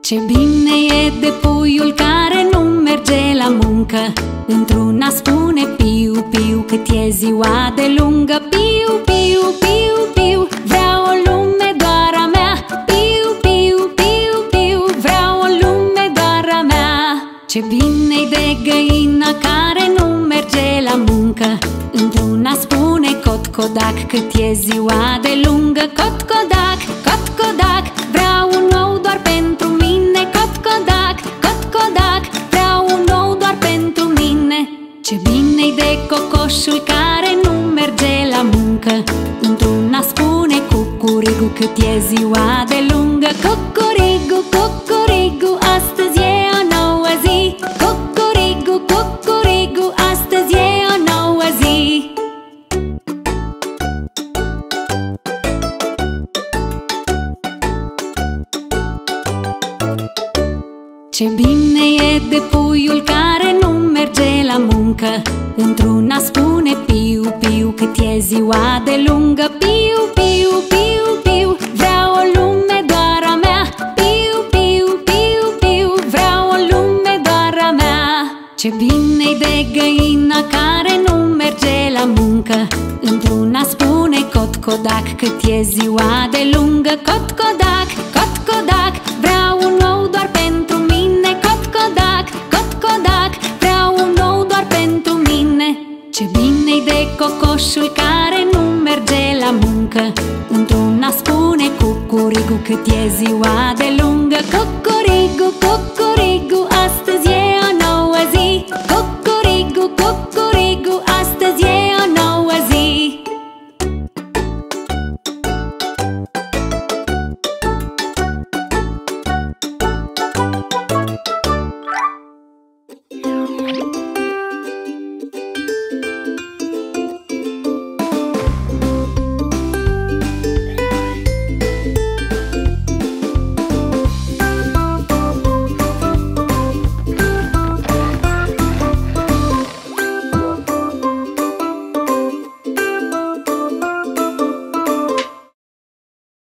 Ce bine e de puiul care nu merge la muncă, într-una spune piu, piu, cât e ziua de lungă. Piu, piu, piu, piu, vreau o lume doar a mea. Piu, piu, piu, piu, vreau o lume doar a mea. Ce bine-i de găina care nu merge la muncă, într-una spune cot, codac, cât e ziua de lungă. Cot, codac, cot, codac, vreau un ou doar pentru mine. Cot, codac, cot, codac, vreau un ou doar pentru mine. Ce bine-i de cocoșul care nu merge la muncă, într-una spune cucurigu, cât e ziua de lungă. Cucurigu, cucurigu, astăzi e o nouă zi. Cucurigu, cucurigu, astăzi e o nouă zi. Ce bine e de puiul care nu merge la muncă, într-una spune piu, piu, cât e ziua de lungă. Piu, piu, piu, piu, vreau o lume doar a mea. Piu, piu, piu, piu, vreau o lume doar a mea. Ce bine-i de găina care nu merge la muncă, într-una spune cot, codac, cât e ziua de lungă. Cot, codac, cot, codac, vreau un ou doar pentru mine. Cot, codac, cot, codac, vreau un ou doar pentru mine. Ce bine-i de cocoșul care nu merge la muncă, într-una spune cucurigu, cât e ziua de lungă. Cucurigu, cucurigu,